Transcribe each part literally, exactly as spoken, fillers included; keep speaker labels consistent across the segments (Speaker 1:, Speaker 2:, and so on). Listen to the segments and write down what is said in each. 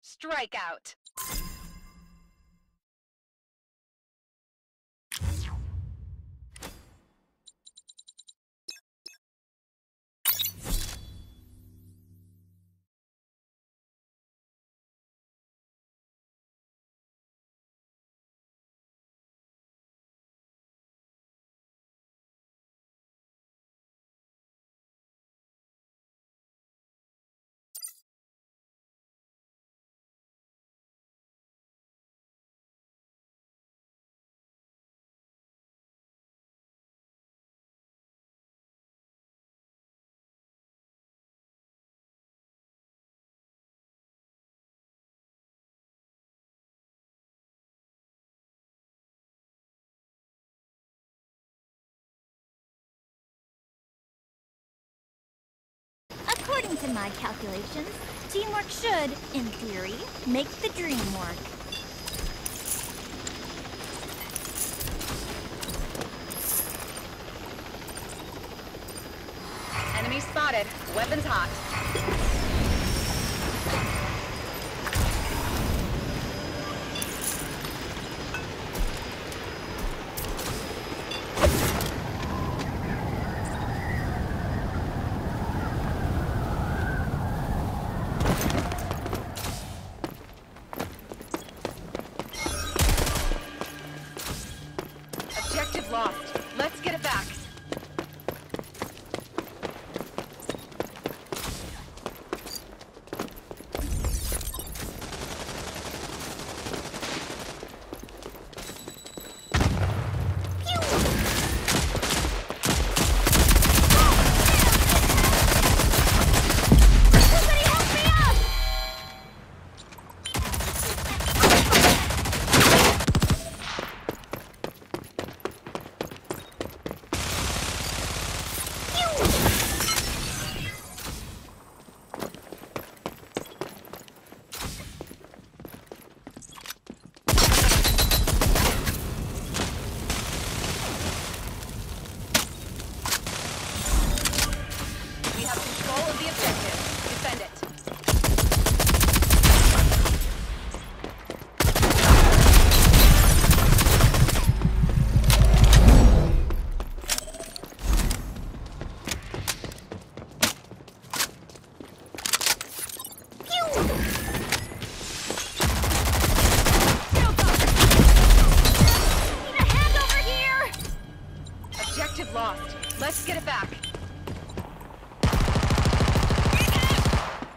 Speaker 1: Strikeout.
Speaker 2: According to my calculations, teamwork should, in theory, make the dream work.
Speaker 1: Enemy spotted. Weapons hot. Objective lost. Let's get it back. We have control of the objective. Defend it.
Speaker 2: Need a hand over here!
Speaker 1: Objective lost. Let's get it back.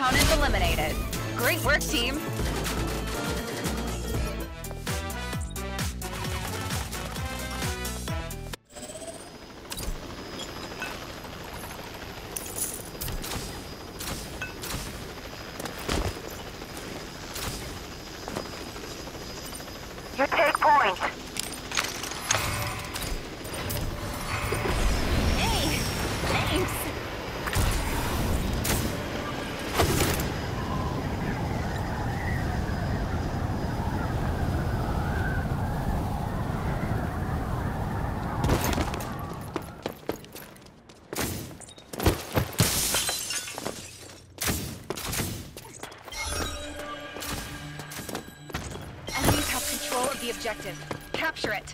Speaker 1: Opponent eliminated. Great work, team.
Speaker 3: You take point.
Speaker 2: Hey, thanks.
Speaker 1: Enemies have control of the objective. Capture it.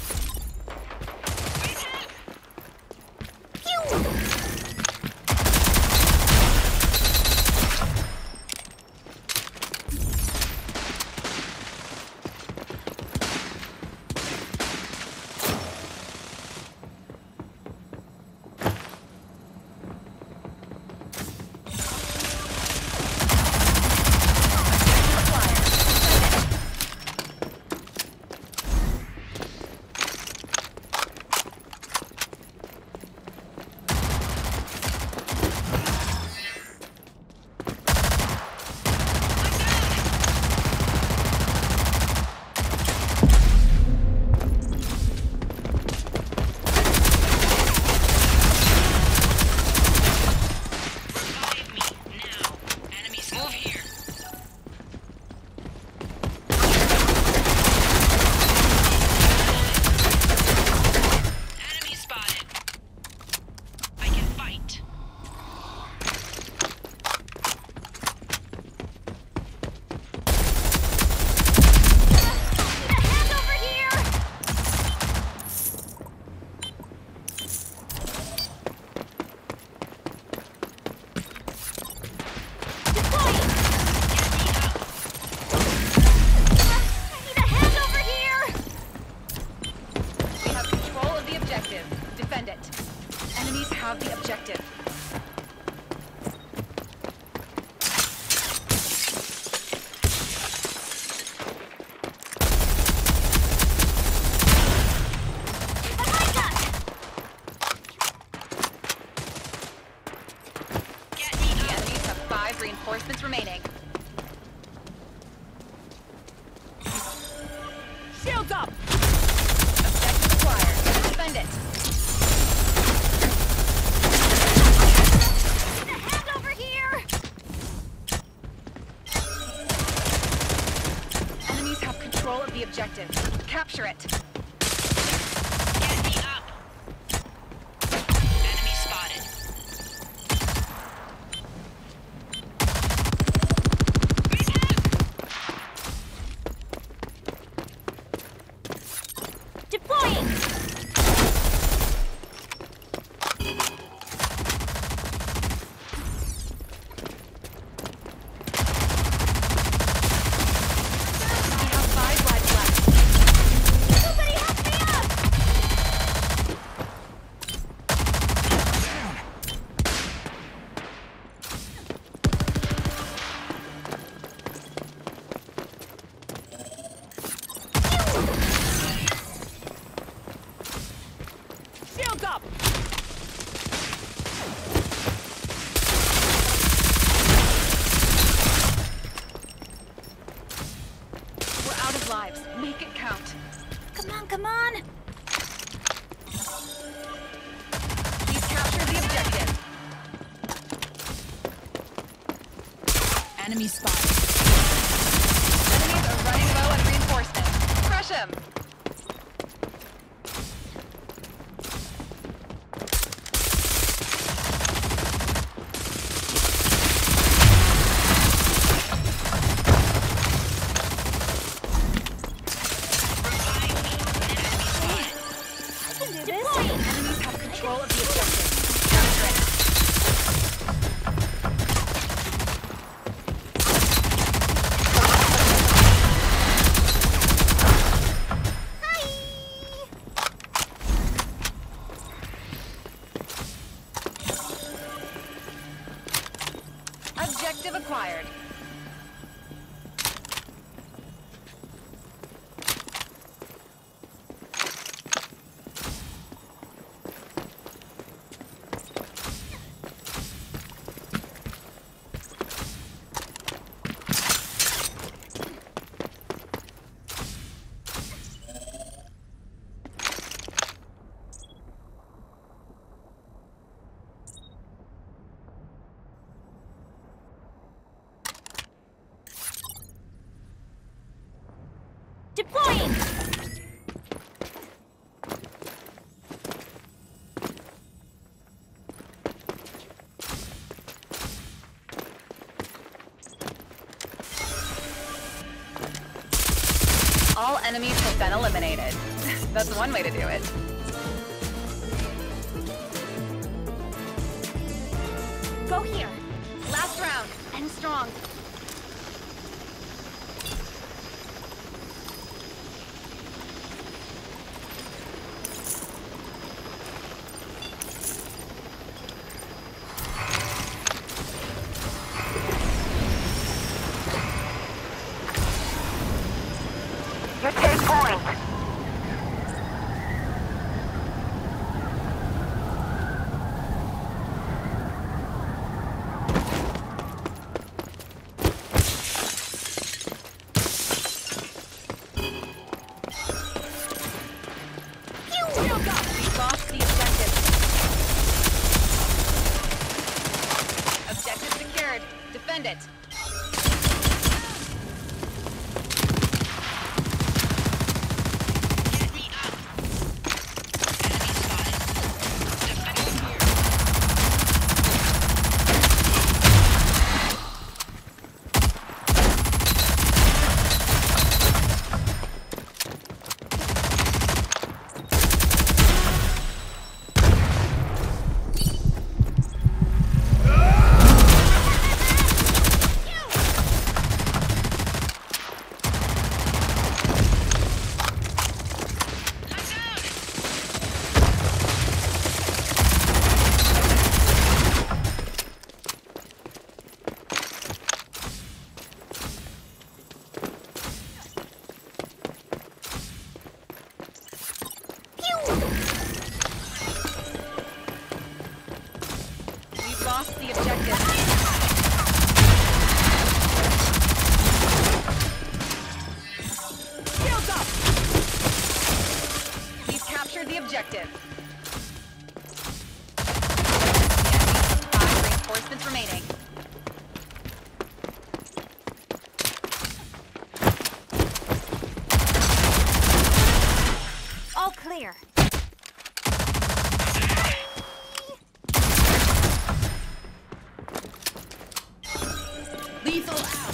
Speaker 1: Enemies have the objective. The enemies have five reinforcements remaining. Shields up! Objective acquired. Defend it. Of the objective. Capture it.
Speaker 4: Get me up. Enemy spotted.
Speaker 2: Deploying.
Speaker 1: Up! We're out of lives. Make it count.
Speaker 2: Come on, come on.
Speaker 1: Please capture the objective.
Speaker 4: Enemy spotted.
Speaker 1: Enemies are running low on reinforcements. Crush him! Enemies have control of the objective. Capture it. Objective acquired.
Speaker 2: Deploying!
Speaker 1: All enemies have been eliminated. That's one way to do it.
Speaker 2: Go here.
Speaker 1: Last round.
Speaker 2: I'm strong.
Speaker 3: You take point.
Speaker 1: We lost the objective. Objective secured. Defend it.
Speaker 4: Get me up. Enemy spotted. Defending here.
Speaker 1: We've lost the objective. Shields up! We've captured the objective. The enemy has five reinforcements remaining.
Speaker 2: All clear.
Speaker 4: Lethal out.